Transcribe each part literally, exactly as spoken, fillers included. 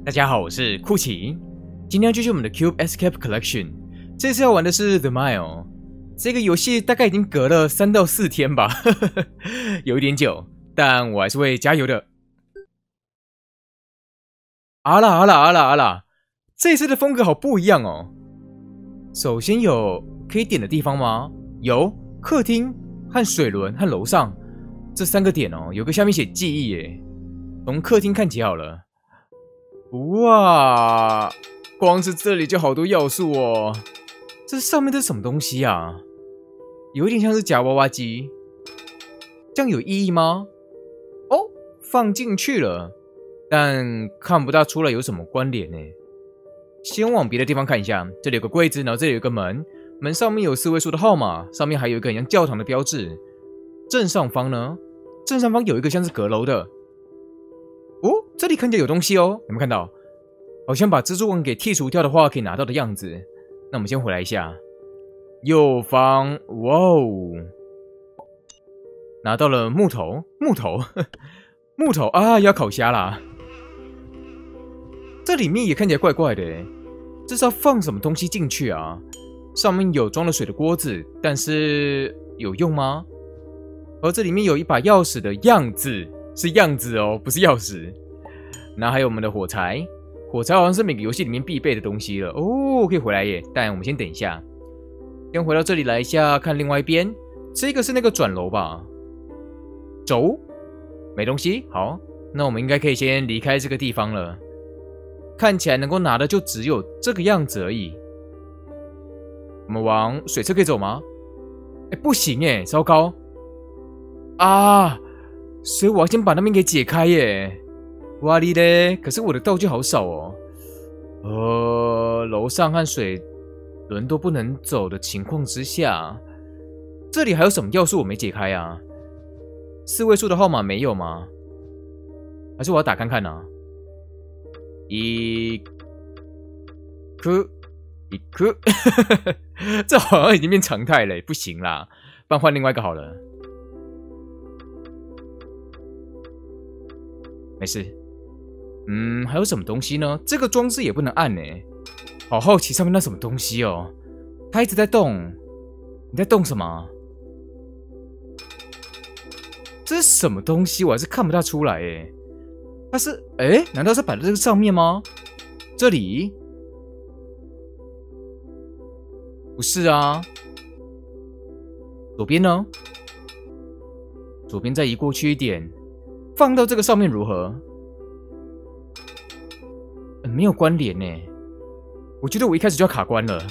大家好，我是库奇。今天要继续我们的 Cube Escape Collection。这次要玩的是 The Mile。这个游戏大概已经隔了三到四天吧，有一点久，但我还是会加油的。啊啦啊啦啊啦啊啦！这次的风格好不一样哦。首先有可以点的地方吗？有，客厅和水轮和楼上这三个点哦。有个下面写记忆耶，从客厅看起好了。哇，光是这里就好多要素哦。这上面这是什么东西啊？有一点像是夹娃娃机，这样有意义吗？哦，放进去了，但看不大出来有什么关联呢。先往别的地方看一下，这里有个柜子，然后这里有个门，门上面有四位数的号码，上面还有一个很像教堂的标志。正上方呢？正上方有一个像是阁楼的。哦，这里看起来有东西哦，有没有看到？好像把蜘蛛网给剔除掉的话可以拿到的样子。那我们先回来一下，右方，哇哦，拿到了木头，木头，木头啊，要烤虾啦。这里面也看起来怪怪的，这是要放什么东西进去啊？上面有装了水的锅子，但是有用吗？而这里面有一把钥匙的样子。是样子哦，不是钥匙。然后还有我们的火柴，火柴好像是每个游戏里面必备的东西了哦，可以回来耶。但我们先等一下，先回到这里来一下，看另外一边，这个是那个转楼吧？轴，没东西。好，那我们应该可以先离开这个地方了。看起来能够拿的就只有这个样子而已。我们往水车可以走吗？哎，不行耶，糟糕啊！所以我要先把那边给解开耶！哇哩嘞！可是我的道具好少哦。呃，楼上和水轮都不能走的情况之下，这里还有什么要素我没解开啊？四位数的号码没有吗？还是我要打看看啊？一颗一颗，这好像已经变常态了，不行啦，不然换另外一个好了。没事，嗯，还有什么东西呢？这个装置也不能按呢，好好奇上面那什么东西哦，它一直在动，你在动什么？这是什么东西？我还是看不大出来哎，它是哎，难道是摆在这个上面吗？这里？不是啊，左边呢？左边再移过去一点。放到这个上面如何？呃、没有关联呢。我觉得我一开始就要卡关了。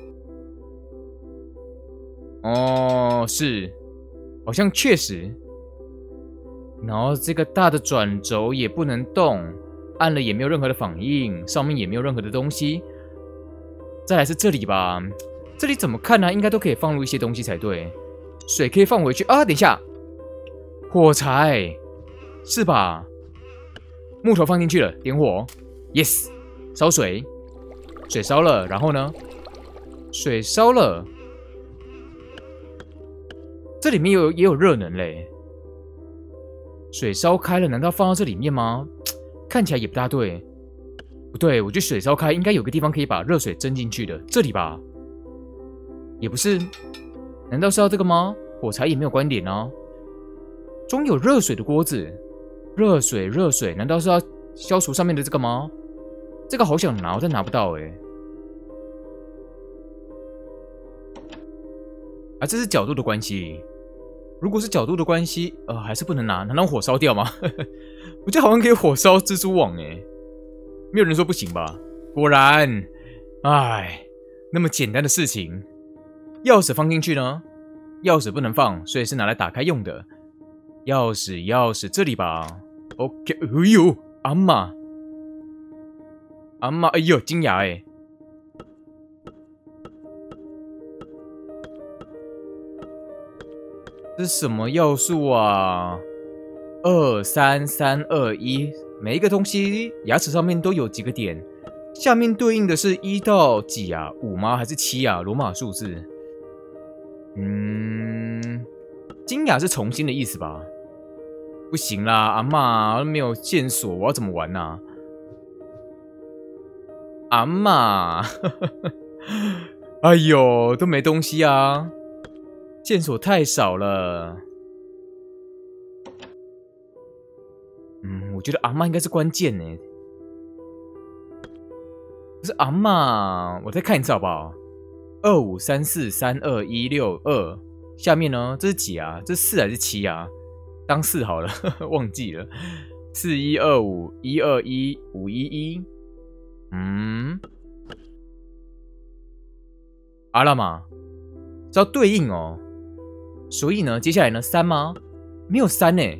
哦，是，好像确实。然后这个大的转轴也不能动，按了也没有任何的反应，上面也没有任何的东西。再来是这里吧，这里怎么看呢？应该都可以放入一些东西才对。水可以放回去啊，等一下，火柴。是吧？木头放进去了，点火 ，yes， 烧水，水烧了，然后呢？水烧了，这里面有也有热能嘞。水烧开了，难道放到这里面吗？看起来也不大对。不对，我觉得水烧开应该有个地方可以把热水蒸进去的，这里吧？也不是，难道是要这个吗？火柴也没有关联啊。装有热水的锅子。热水，热水，难道是要消除上面的这个吗？这个好想拿，但拿不到哎。啊，这是角度的关系。如果是角度的关系，呃，还是不能拿，难道火烧掉吗？我觉得好像可以火烧蜘蛛网哎，没有人说不行吧？果然，哎，那么简单的事情，钥匙放进去呢？钥匙不能放，所以是拿来打开用的。钥匙，钥匙，这里吧。OK， 哎呦，阿嬷，阿嬷，哎呦，金牙哎！这是什么要素啊？二三三二一，每一个东西牙齿上面都有几个点，下面对应的是一到几啊？五吗？还是七啊？罗马数字。嗯，金牙是重新的意思吧？不行啦，阿嬷没有线索，我要怎么玩啊？ 阿嬷，哎呦，都没东西啊，线索太少了。嗯，我觉得阿嬷应该是关键呢。不是阿嬷，我再看一次好不好？二五三四三二一六二，下面呢？这是几啊？这是四还是七啊？当四好了，忘记了。四一二五一二一五一一，嗯，阿拉玛，这要对应哦。所以呢，接下来呢，三吗？没有三呢。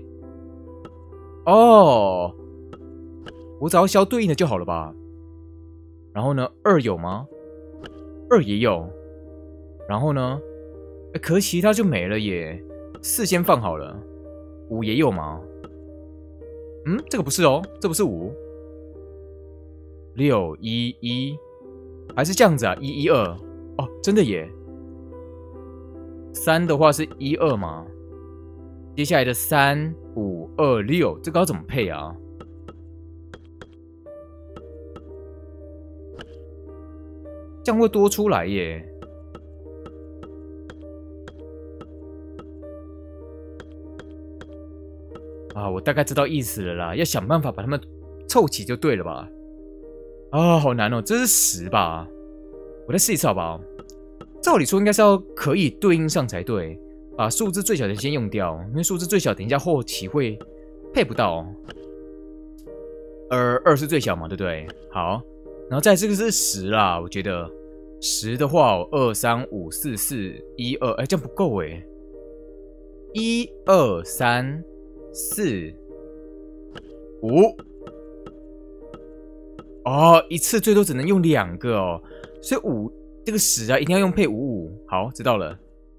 哦，我只要消对应的就好了吧？然后呢，二有吗？二也有。然后呢，可是其他就没了耶。四先放好了。五也有吗？嗯，这个不是哦，这不是五。六一一，还是这样子啊？一一二，哦，真的耶。三的话是一二吗？接下来的三五二六，这个要怎么配啊？这样会多出来耶。啊，我大概知道意思了啦，要想办法把它们凑齐就对了吧？啊，好难哦，这是十吧？我再试一次好不好？照理说应该是要可以对应上才对，把数字最小的先用掉，因为数字最小等一下后期会配不到。二二是最小嘛，对不对？好，然后再这个是十啦，我觉得十的话，二三五四四一二，哎，这样不够哎，一二三。四五哦，一次最多只能用两个哦，所以五这个十啊，一定要用配五五。好，知道了。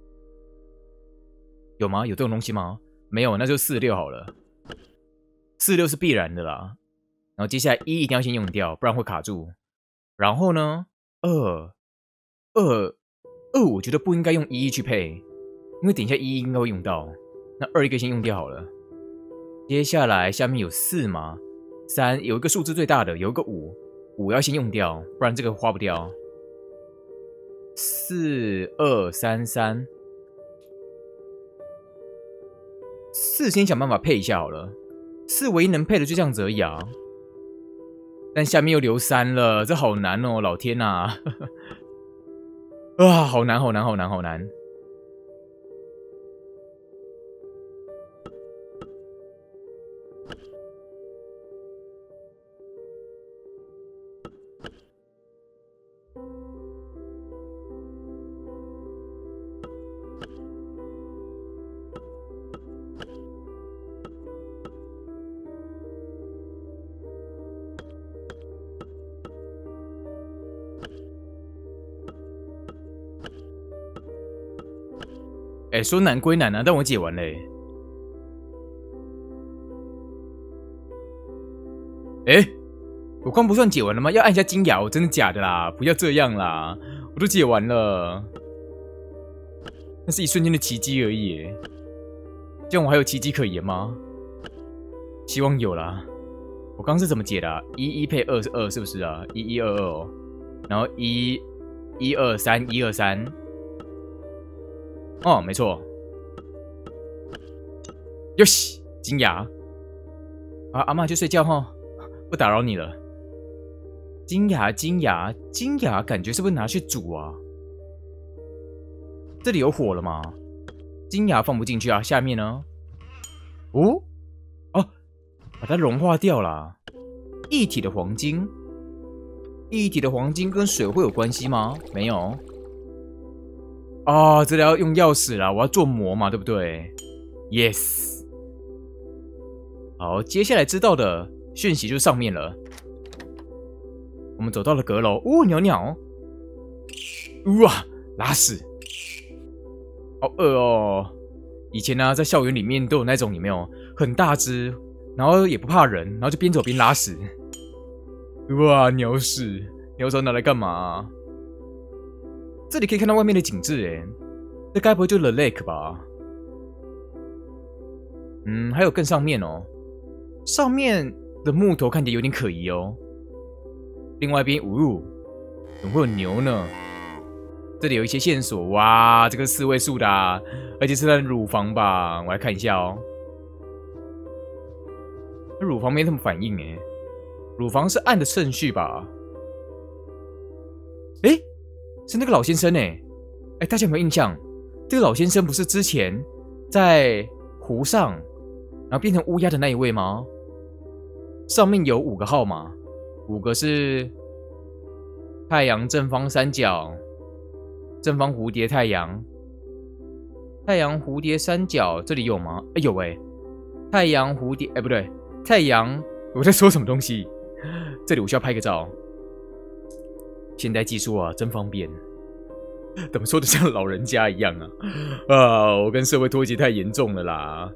有吗？有这种东西吗？没有，那就四六好了。四六是必然的啦。然后接下来一一定要先用掉，不然会卡住。然后呢，二二二，我觉得不应该用一一去配，因为等一下一一应该会用到。那二一个先用掉好了。接下来下面有四吗？三有一个数字最大的，有一个五，五要先用掉，不然这个花不掉。四二三三，四先想办法配一下好了。四唯一能配的就这样子而已啊。但下面又留三了，这好难哦，老天呐！啊，好难，好难，好难，好难。哎、欸，说难归难啊，但我解完嘞。哎、欸，我刚不算解完了吗？要按一下金牙，真的假的啦？不要这样啦，我都解完了，那是一瞬间的奇迹而已。这样我还有奇迹可言吗？希望有啦。我刚是怎么解的、啊？一一配二是二，是不是啊？一一二二哦，然后一一二三一二三。哦，没错。哟西，金牙。啊，阿嬷去睡觉哈，不打扰你了。金牙，金牙，金牙，感觉是不是拿去煮啊？这里有火了吗？金牙放不进去啊，下面呢？哦，哦，把它融化掉了。一体的黄金，一体的黄金跟水会有关系吗？没有。哦，这里要用钥匙啦，我要做魔嘛，对不对 ？Yes。好，接下来知道的讯息就是上面了。我们走到了阁楼，哦，鸟鸟，哇，拉屎，好饿哦。以前呢、啊，在校园里面都有那种，有没有很大只，然后也不怕人，然后就边走边拉屎。哇，鸟屎，鸟屎拿来干嘛、啊？这里可以看到外面的景致，哎，这该不会就 The Lake 吧？嗯，还有更上面哦，上面的木头看起来有点可疑哦。 另外一边，呜，怎么会有牛呢？这里有一些线索，哇，这个四位数的、啊，而且是在乳房吧？我来看一下哦。乳房没什么反应诶，乳房是按的顺序吧？诶，是那个老先生诶，诶，大家有没有印象？这个老先生不是之前在湖上，然后变成乌鸦的那一位吗？上面有五个号码，五个是太阳正方三角、正方蝴蝶太阳、太阳蝴蝶三角，这里有吗？哎有哎，太阳蝴蝶哎不对，太阳我在说什么东西？这里我需要拍个照。现代技术啊，真方便。怎么说的像老人家一样啊？啊，我跟社会脱节太严重了啦。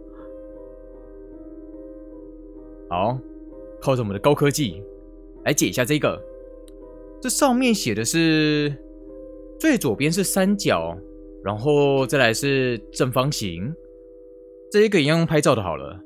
好，靠着我们的高科技来解一下这个。这上面写的是最左边是三角，然后再来是正方形。这一个一样用拍照的好了。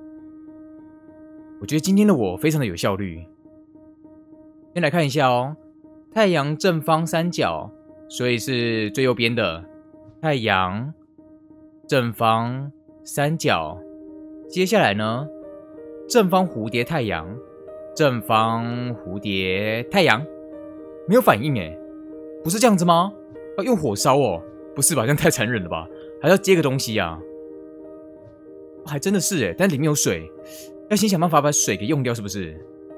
我觉得今天的我非常的有效率。先来看一下哦，太阳正方三角，所以是最右边的太阳正方三角。接下来呢，正方蝴蝶太阳，正方蝴蝶太阳，没有反应诶，不是这样子吗？要用火烧哦？不是吧，这样太残忍了吧？还要接个东西啊？还真的是诶，但里面有水，要先想办法把水给用掉，是不是？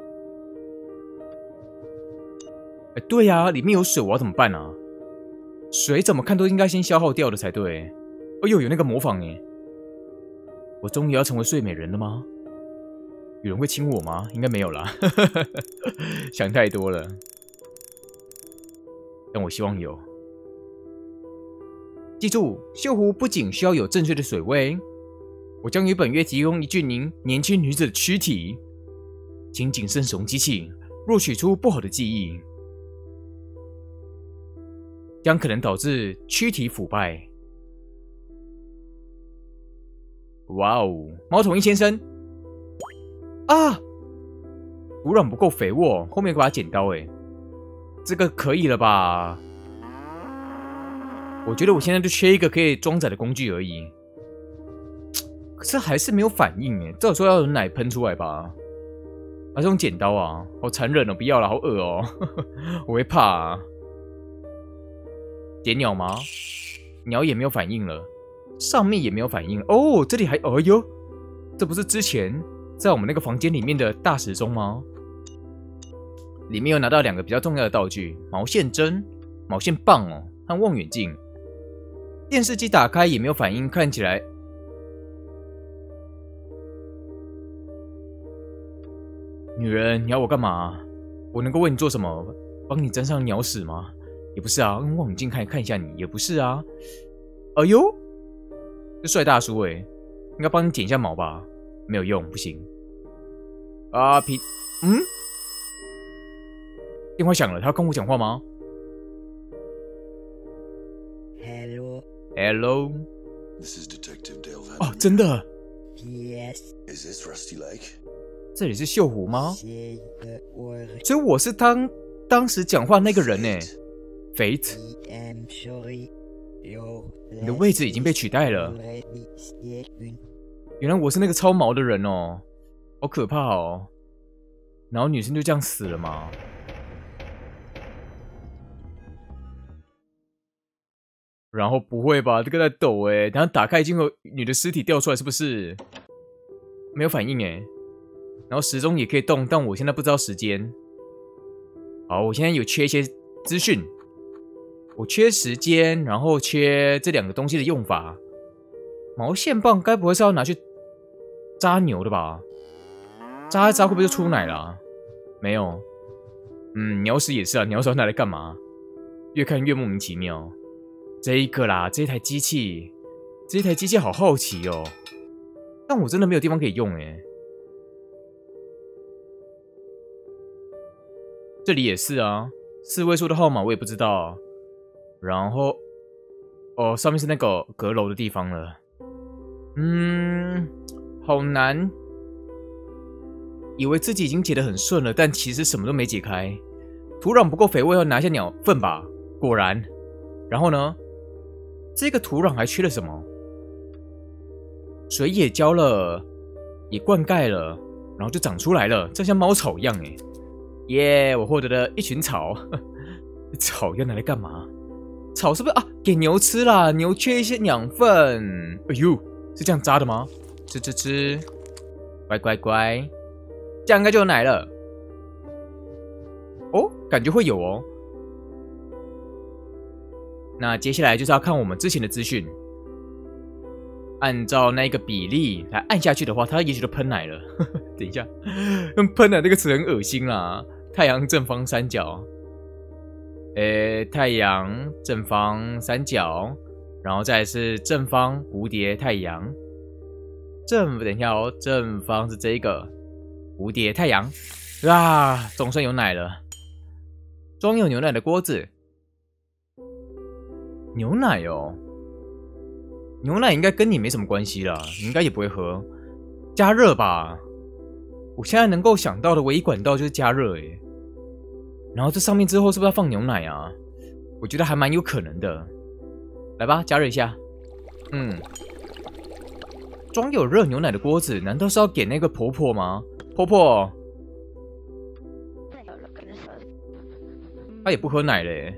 哎，对呀、啊，里面有水，我要怎么办啊？水怎么看都应该先消耗掉的才对。哎呦，有那个模仿耶！我终于要成为睡美人了吗？有人会亲我吗？应该没有啦，想太多了。但我希望有。记住，锈湖不仅需要有正确的水位，我将于本月提供一具您年轻女子的躯体，请谨慎使用机器。若取出不好的记忆，将可能导致躯体腐败。哇哦，猫头鹰先生！啊，土壤不够肥沃，后面有把剪刀哎，这个可以了吧？我觉得我现在就缺一个可以装载的工具而已。可是还是没有反应哎，照理说要有奶喷出来吧？还是用剪刀啊？好残忍哦！不要了，好恶哦！我会怕啊。点鸟吗？鸟也没有反应了，上面也没有反应哦。这里还，哎呦，这不是之前在我们那个房间里面的大时钟吗？里面有拿到两个比较重要的道具：毛线针、毛线棒哦，和望远镜。电视机打开也没有反应，看起来。女人，你要我干嘛？我能够为你做什么？帮你沾上鸟屎吗？也不是啊，用望远镜看看一下你，也不是啊。哎呦，这帅大叔哎、欸，应该帮你剪一下毛吧？没有用，不行。啊皮，嗯，电话响了，他要跟我讲话吗 Hello. ？Hello。 This is Detective Dale Van. 哦，真的？ Yes. Is this Rusty Lake? 这里是锈湖吗？ C'est the word. 所以我是当当时讲话那个人呢、欸。Fate， I'm sorry. Your 你的位置已经被取代了。 already taken. 原来我是那个超毛的人哦，好可怕哦。然后女生就这样死了吗？然后不会吧？这个在抖哎，然后打开已经有女的尸体掉出来，是不是？没有反应哎。然后时钟也可以动，但我现在不知道时间。好，我现在有缺一些资讯，我缺时间，然后缺这两个东西的用法。毛线棒该不会是要拿去扎牛的吧？扎一扎会不会就出奶了啊？没有。嗯，鸟屎也是啊，鸟屎要拿来干嘛？越看越莫名其妙。这一个啦，这一台机器，这一台机器好好奇哦，但我真的没有地方可以用哎。这里也是啊，四位数的号码我也不知道。然后，哦，上面是那个阁楼的地方了。嗯，好难。以为自己已经解得很顺了，但其实什么都没解开。 土壤不够肥沃，要拿一下鸟粪吧。果然，然后呢？这个土壤还缺了什么？水也浇了，也灌溉了，然后就长出来了，这像猫草一样哎！耶，我获得了一群草。草要拿来干嘛？草是不是啊？给牛吃啦，牛缺一些养分。哎呦，是这样扎的吗？吃吃吃，乖乖乖，这样应该就有奶了。哦，感觉会有哦。那接下来就是要看我们之前的资讯，按照那个比例来按下去的话，它也许就喷奶了。等一下，用喷奶这个词很恶心啦。太阳正方三角，诶，太阳正方三角，然后再来是正方蝴蝶太阳。正，等一下哦，正方是这个蝴蝶太阳。啊，总算有奶了。装有牛奶的锅子，牛奶哦，牛奶应该跟你没什么关系啦，你应该也不会喝，加热吧。我现在能够想到的唯一管道就是加热诶，然后这上面之后是不是要放牛奶啊？我觉得还蛮有可能的。来吧，加热一下。嗯，装有热牛奶的锅子，难道是要给那个婆婆吗？婆婆，她也不喝奶嘞。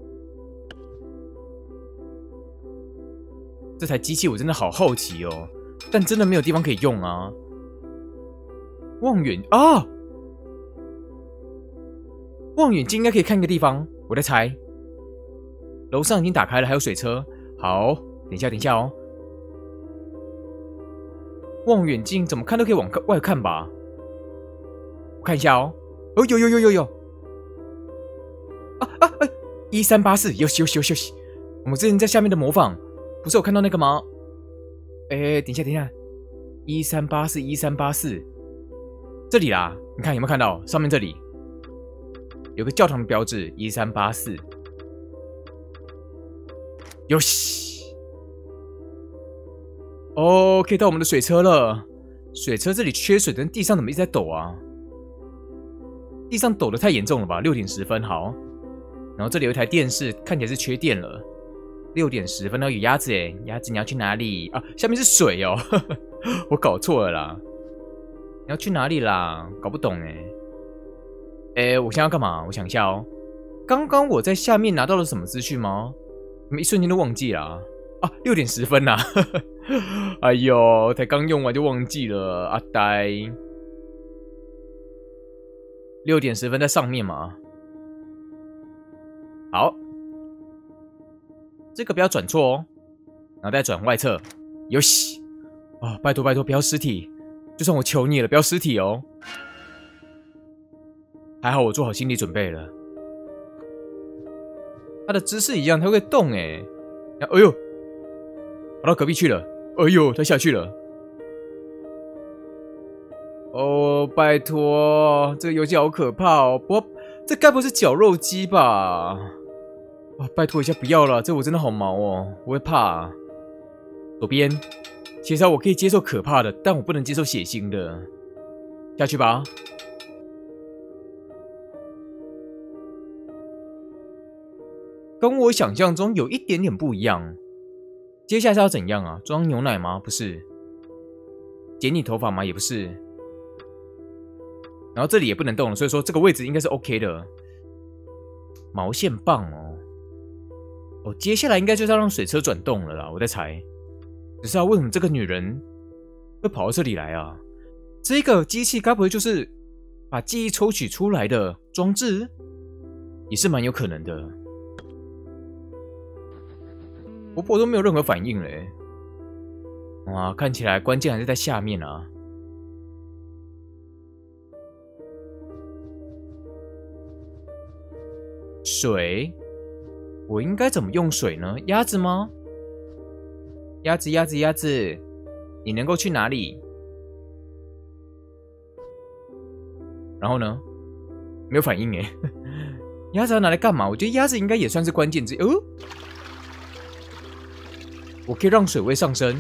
这台机器我真的好好奇哦，但真的没有地方可以用啊。望远啊，望远镜应该可以看一个地方，我在猜。楼上已经打开了，还有水车。好，等一下，等一下哦。望远镜怎么看都可以往外看吧？我看一下哦。哦，有有有有有。啊啊哎，一三八四，休息休息休息。我们之前在下面的模仿，不是有看到那个吗？哎，等一下等一下，一三八四一三八四，这里啦，你看有没有看到上面这里有个教堂的标志一三八四。哟西，哦，可以到我们的水车了。水车这里缺水，但地上怎么一直在抖啊？地上抖得太严重了吧？六点十分，好。然后这里有一台电视，看起来是缺电了。六点十分，然后有鸭子诶，鸭子你要去哪里啊？下面是水哦，我搞错了啦。你要去哪里啦？搞不懂诶。诶，我现在要干嘛？我想一下哦。刚刚我在下面拿到了什么资讯吗？怎么一瞬间都忘记了啊？啊，六点十分呐、啊！哎呦，才刚用完就忘记了，阿呆。六点十分在上面嘛。好。这个不要转错哦，然后再转外侧，有喜啊！拜托拜托，不要尸体，就算我求你了，不要尸体哦。还好我做好心理准备了。它的姿势一样，它会动哎！哎呦，跑到隔壁去了！哎呦，它下去了。哦，拜托，这个游戏好可怕哦！不过这该不是绞肉机吧？哇，拜托一下，不要了，这我真的好毛哦，我会怕、啊。左边，其实我可以接受可怕的，但我不能接受血腥的。下去吧。跟我想象中有一点点不一样。接下来是要怎样啊？装牛奶吗？不是。剪你头发吗？也不是。然后这里也不能动了，所以说这个位置应该是 OK 的。毛线棒哦。哦，接下来应该就是要让水车转动了啦，我在猜。只是啊，为什么这个女人会跑到这里来啊？这个机器该不会就是把记忆抽取出来的装置？也是蛮有可能的。婆婆都没有任何反应嘞。哇，看起来关键还是在下面啊。水。我应该怎么用水呢？鸭子吗？鸭子，鸭子，鸭子，你能够去哪里？然后呢？没有反应哎。鸭子要拿来干嘛？我觉得鸭子应该也算是关键之一。哦，我可以让水位上升。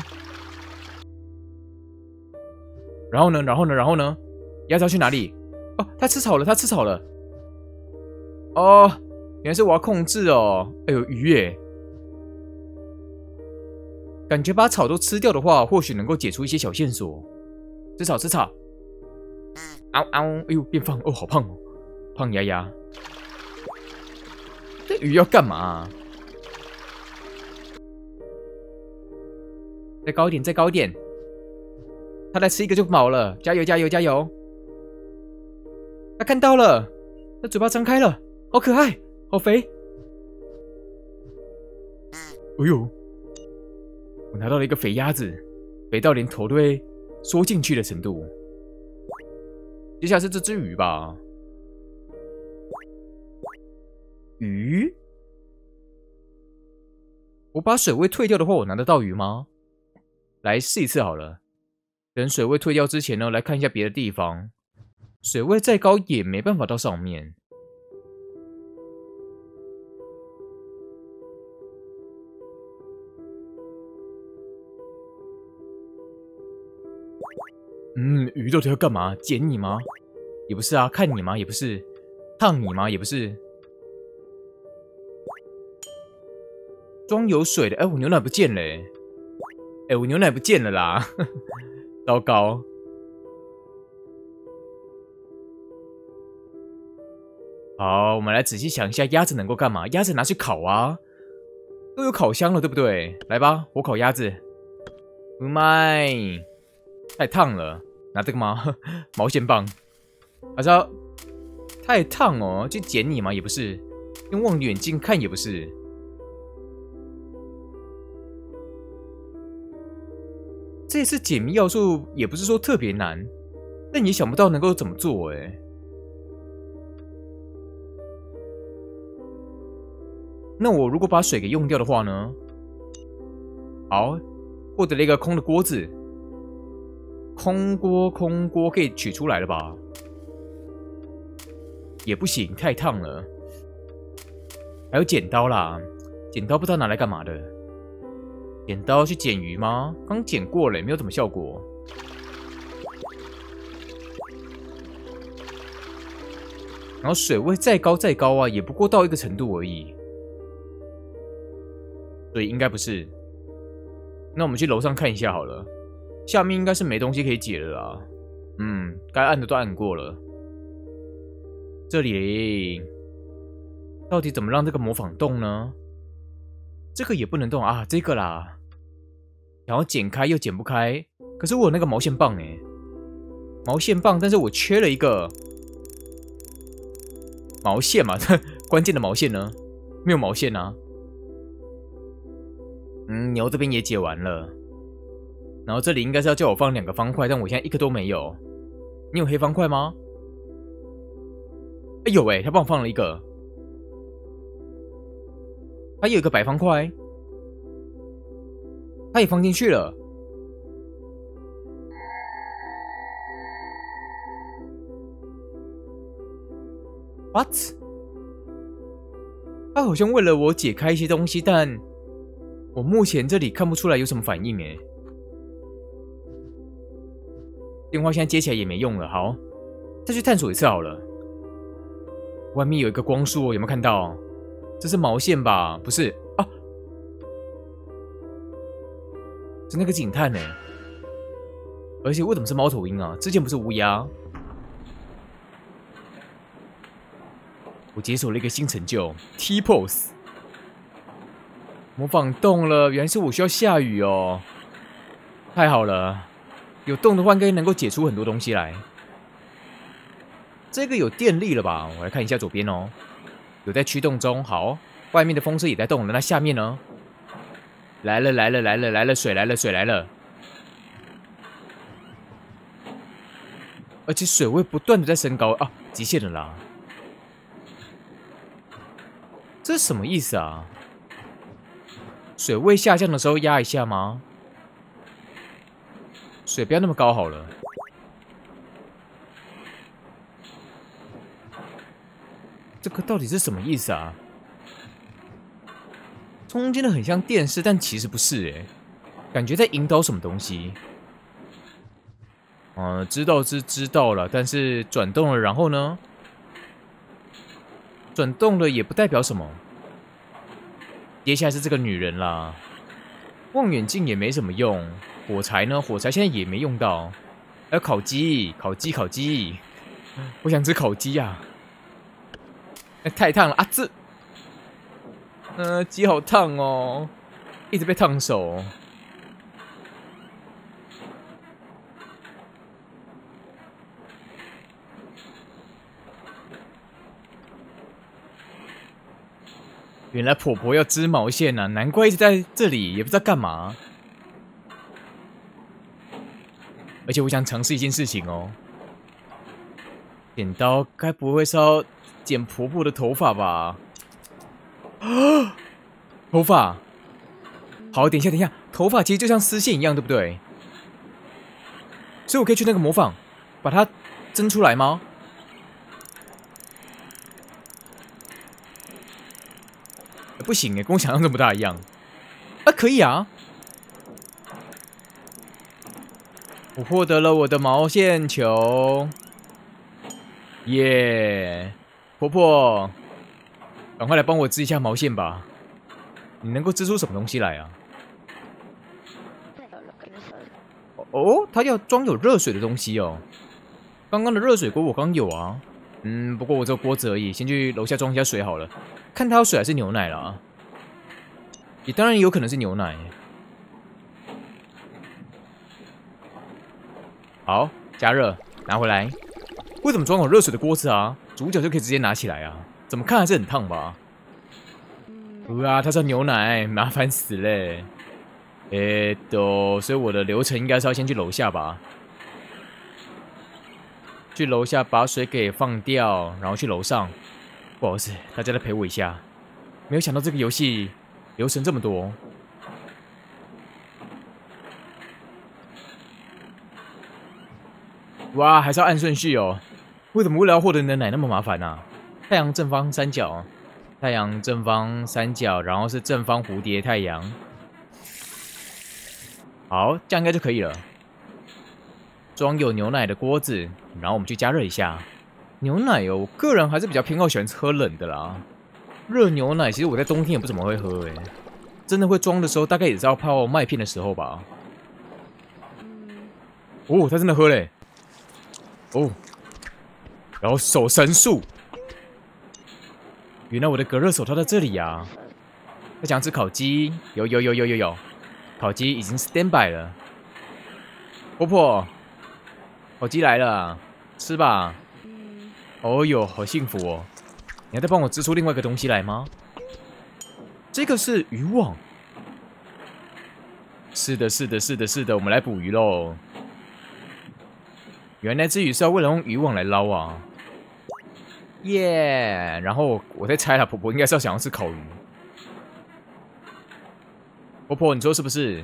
然后呢？然后呢？然后呢？鸭子要去哪里？哦，它吃草了，它吃草了。 哦，原来是我要控制哦。哎呦，鱼耶！感觉把草都吃掉的话，或许能够解出一些小线索。吃草，吃草。嗷嗷！哎呦，变胖哦，好胖哦，胖丫丫。这鱼要干嘛啊？再高一点，再高一点。他再吃一个就饱了，加油，加油，加油！他看到了，他嘴巴张开了，好可爱，好肥。哎呦，我拿到了一个肥鸭子，肥到连头都会缩进去的程度。接下来是这只鱼吧？鱼？我把水位退掉的话，我拿得到鱼吗？来试一次好了。等水位退掉之前呢，来看一下别的地方。水位再高也没办法到上面。嗯，鱼到底要干嘛？捡你吗？也不是啊，看你吗？也不是，烫你吗？也不是。装有水的，哎，我牛奶不见了，哎，哎，我牛奶不见了啦，糟糕。好，我们来仔细想一下，鸭子能够干嘛？鸭子拿去烤啊，都有烤箱了，对不对？来吧，火烤鸭子。不卖，太烫了，拿这个吗？毛线棒，还是要太烫哦？去捡你吗？也不是，用望远镜看也不是。这次解谜要素也不是说特别难，但也想不到能够怎么做哎。那我如果把水给用掉的话呢？好，获得了一个空的锅子。空锅，空锅可以取出来了吧？也不行，太烫了。还有剪刀啦，剪刀不知道拿来干嘛的。剪刀去剪鱼吗？刚剪过了，没有什么效果。然后水位再高再高啊，也不过到一个程度而已。所以应该不是。那我们去楼上看一下好了。下面应该是没东西可以解了啦。嗯，该按的都按过了。这里到底怎么让这个模仿动呢？这个也不能动啊，这个啦。想要剪开又剪不开，可是我有那个毛线棒哎，毛线棒，但是我缺了一个毛线嘛，关键的毛线呢？没有毛线啊。嗯，牛这边也解完了，然后这里应该是要叫我放两个方块，但我现在一个都没有。你有黑方块吗？哎有哎，他帮我放了一个，他有一个白方块。他也放进去了。What？ 他好像为了我解开一些东西，但我目前这里看不出来有什么反应诶。电话现在接起来也没用了，好，再去探索一次好了。外面有一个光束哦，有没有看到？这是毛线吧？不是啊。是那个警探呢，而且为什么是猫头鹰啊？之前不是乌鸦？我解锁了一个新成就 T pose， 模仿动了，原来是我需要下雨哦，太好了，有动的话应该能够解出很多东西来。这个有电力了吧？我来看一下左边哦，有在驱动中。好，外面的风车也在动了，那下面呢？来了来了来了来了，水来了水来了，而且水位不断的在升高啊，极限了啦！这是什么意思啊？水位下降的时候压一下吗？水不要那么高好了。这个到底是什么意思啊？中间的很像电视，但其实不是哎，感觉在引导什么东西。呃，知道是知道了，但是转动了，然后呢？ 转动了也不代表什么。接下来是这个女人啦，望远镜也没什么用，火柴呢？火柴现在也没用到。还有烤鸡，烤鸡，烤鸡，我想吃烤鸡呀、啊！哎，太烫了啊！这，呃，鸡好烫哦，一直被烫手。原来婆婆要织毛线啊，难怪一直在这里，也不知道干嘛。而且我想尝试一件事情哦，剪刀该不会是要剪婆婆的头发吧？啊，头发，好，等一下，等一下，头发其实就像丝线一样，对不对？所以我可以去那个模仿，把它蒸出来吗？不行哎，跟我想象这么大一样。啊，可以啊！我获得了我的毛线球，耶！婆婆，赶快来帮我织一下毛线吧。你能够织出什么东西来啊？哦，它要装有热水的东西哦。刚刚的热水锅我刚有啊。嗯，不过我只有锅子而已，先去楼下装一下水好了。看它有水还是牛奶啦？也当然有可能是牛奶。好，加热，拿回来。为什么装有热水的锅子啊？主角就可以直接拿起来啊？怎么看还是很烫吧？哇，它是牛奶，麻烦死嘞！诶，都，所以我的流程应该是要先去楼下吧？去楼下把水给放掉，然后去楼上。不好意思，大家再陪我一下。没有想到这个游戏流程这么多。哇，还是要按顺序哦。为什么为了要获得你的奶那么麻烦啊？太阳正方三角，太阳正方三角，然后是正方蝴蝶太阳。好，这样应该就可以了。装有牛奶的锅子，然后我们去加热一下。牛奶哦，我个人还是比较偏好喜欢喝冷的啦。热牛奶其实我在冬天也不怎么会喝诶，真的会装的时候大概也是要泡麦片的时候吧。哦，他真的喝嘞。哦，然后手神速，原来我的隔热手套在这里呀、啊。他想吃烤鸡，有有有有有有，烤鸡已经 stand by 了。婆婆。烤鸡来了，吃吧。哦哟，好幸福哦！你要再帮我织出另外一个东西来吗？这个是渔网。是的，是的，是的，是的，我们来捕鱼喽。原来这鱼是要为了用渔网来捞啊！耶！然后我在猜了，婆婆应该是要想要吃烤鱼。婆婆，你说是不是？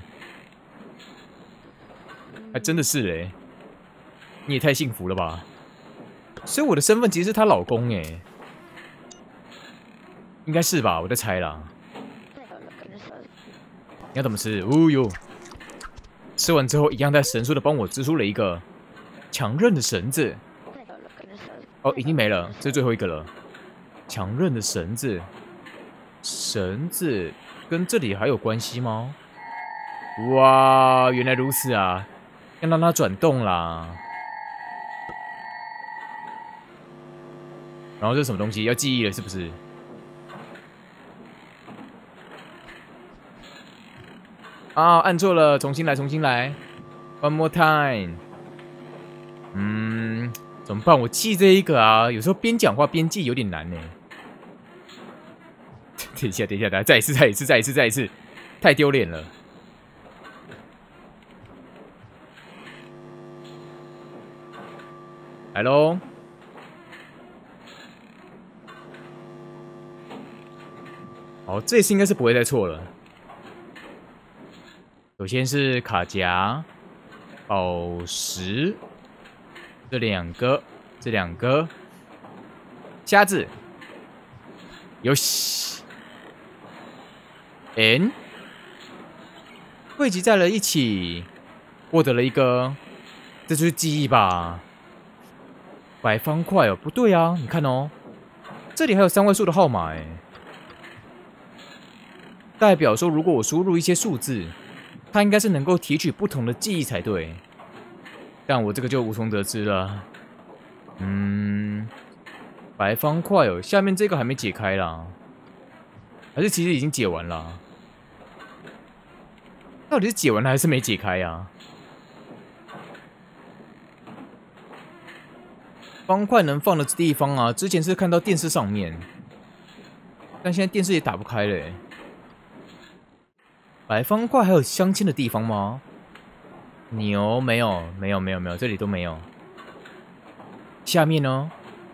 还真的是嘞！你也太幸福了吧！所以我的身份其实是她老公哎，应该是吧？我在猜啦。你要怎么吃？哦哟！吃完之后一样在神速的帮我织出了一个强韧的绳子。哦，已经没了，这是最后一个了。强韧的绳子，绳子跟这里还有关系吗？哇，原来如此啊！要让它转动啦。然后这是什么东西？要记忆了是不是？啊，按错了，重新来，重新来 ，one more time。嗯，怎么办？我记这一个啊，有时候边讲话边记有点难呢。等一下，等一下，等一下，再一次，再一次，再一次，再一次，太丢脸了。来喽！好，这次应该是不会再错了。首先是卡夹、宝石，这两个，这两个，虾子，有喜 ，n， 汇集在了一起，获得了一个，这就是记忆吧？白方块哦，不对啊，你看哦， 这里还有三位数的号码哎，代表说如果我输入一些数字，它应该是能够提取不同的记忆才对。但我这个就无从得知了。嗯，白方块哦，下面这个还没解开啦，还是其实已经解完了？到底是解完了还是没解开啊？方块能放的地方啊，之前是看到电视上面，但现在电视也打不开了耶。白方块还有镶嵌的地方吗？牛没有，没有，没有，没有，这里都没有。下面呢？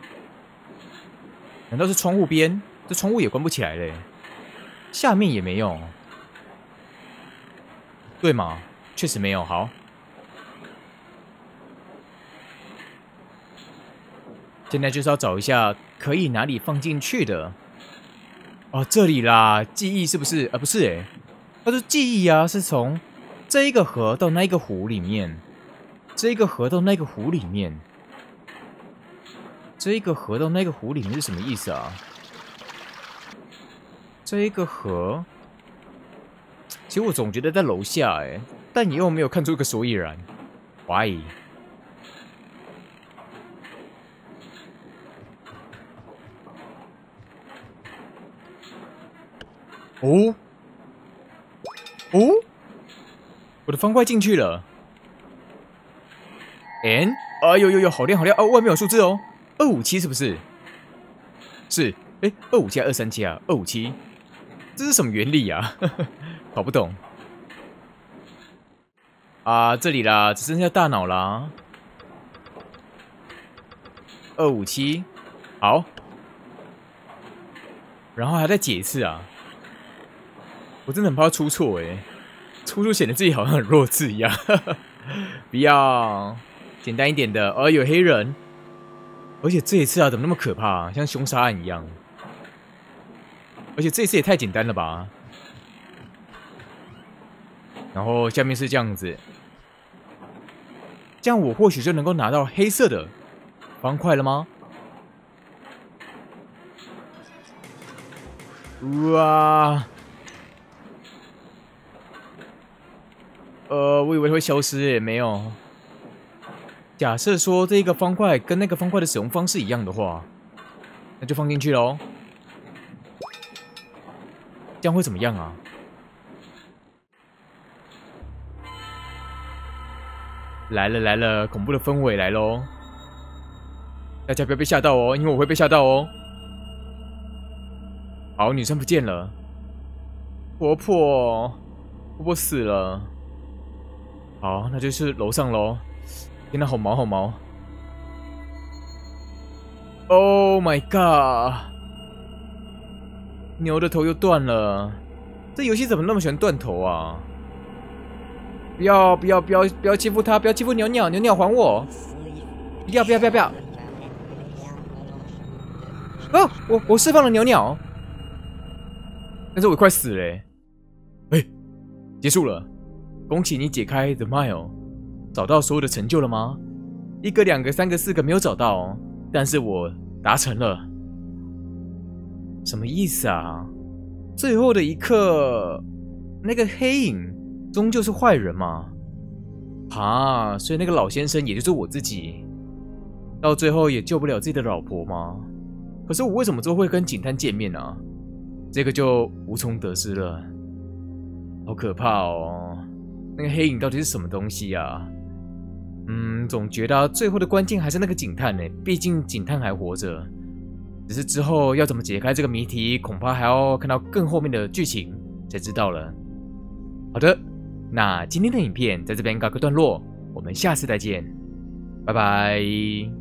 难道是窗户边？这窗户也关不起来嘞。下面也没有，对吗？确实没有。好。现在就是要找一下可以哪里放进去的。哦，这里啦，记忆是不是？啊，不是哎，它说记忆啊，是从这一个盒到那一个壶里面，这一个盒到那个壶里面，这一个盒到那个壶里面是什么意思啊？这一个盒，其实我总觉得在楼下哎，但你又没有看出个所以然。Why？哦，哦，我的方块进去了。N， 哎呦呦呦，好亮好亮哦！外面有数字哦，二五七是不是？是，哎，二五七还是二三七啊？二五七，这是什么原理啊？搞不懂。啊，这里啦，只剩下大脑啦。二五七，好，然后还再解一次啊。我真的很怕出错哎，出错显得自己好像很弱智一样。不要，简单一点的。哦，有黑人，而且这一次啊，怎么那么可怕啊？像凶杀案一样。而且这一次也太简单了吧？然后下面是这样子，这样我或许就能够拿到黑色的方块了吗？哇！呃，我以为会消失耶，没有。假设说这个方块跟那个方块的使用方式一样的话，那就放进去喽。这样会怎么样啊？来了来了，恐怖的氛围来喽！大家不要被吓到哦，因为我会被吓到哦。好，女生不见了，婆婆，婆婆死了。好，那就是楼上喽。天哪，好毛好毛 ！Oh my god！ 牛的头又断了。这游戏怎么那么喜欢断头啊？不要不要不要不要欺负他！不要欺负鸟鸟！鸟鸟还我！不要不要不要不要！啊！我我释放了鸟鸟，但是我快死了欸。哎，结束了。恭喜你解开 The Mile， 找到所有的成就了吗？一个、两个、三个、四个没有找到，但是我达成了。什么意思啊？最后的一刻，那个黑影终究是坏人嘛？啊，所以那个老先生也就是我自己，到最后也救不了自己的老婆吗？可是我为什么之后会跟警探见面啊？这个就无从得知了。好可怕哦！那个黑影到底是什么东西啊？嗯，总觉得、啊、最后的关键还是那个警探呢，毕竟警探还活着。只是之后要怎么解开这个谜题，恐怕还要看到更后面的剧情才知道了。好的，那今天的影片在这边告个段落，我们下次再见，拜拜。